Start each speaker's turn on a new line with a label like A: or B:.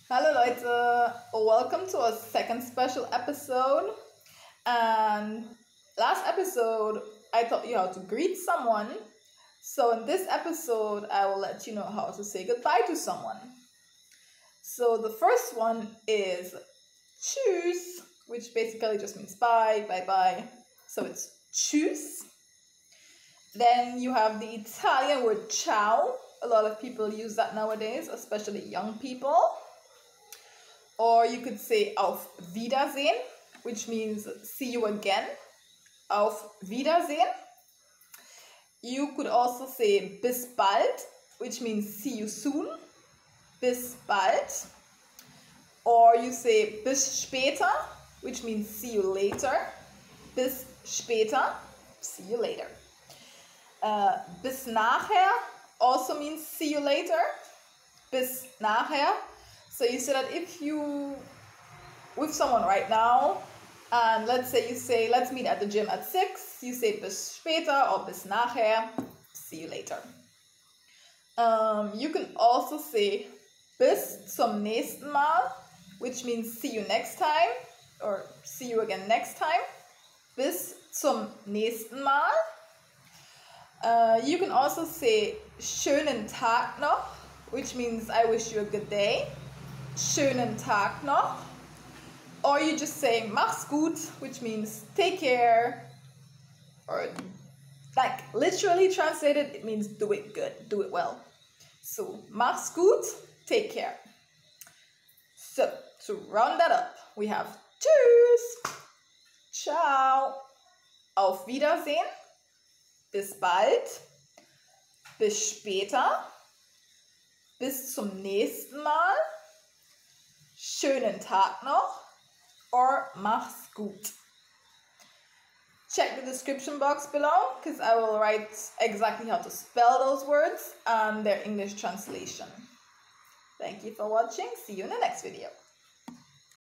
A: Hallo Leute, welcome to our second special episode. And last episode, I taught you how to greet someone. So in this episode, I will let you know how to say goodbye to someone. So the first one is tschüss, which basically just means bye, bye, bye. So it's tschüss. Then you have the Italian word ciao. A lot of people use that nowadays, especially young people. Or you could say auf Wiedersehen, which means see you again. Auf Wiedersehen. You could also say bis bald, which means see you soon. Bis bald. Or you say bis später, which means see you later. Bis später, see you later. Bis nachher also means see you later. Bis nachher. So you say that if you with someone right now, and let's say you say, let's meet at the gym at 6, you say bis später or bis nachher, see you later. You can also say bis zum nächsten Mal, which means see you next time, or see you again next time. Bis zum nächsten Mal. You can also say schönen Tag noch, which means I wish you a good day. Schönen Tag noch. Or you just say mach's gut, which means take care. Or like literally translated, it means do it good, do it well. So mach's gut, take care. So to round that up, we have tschüss, ciao, auf Wiedersehen, bis bald, bis später, bis zum nächsten Mal, schönen Tag noch, or mach's gut. Check the description box below because I will write exactly how to spell those words and their English translation. Thank you for watching. See you in the next video.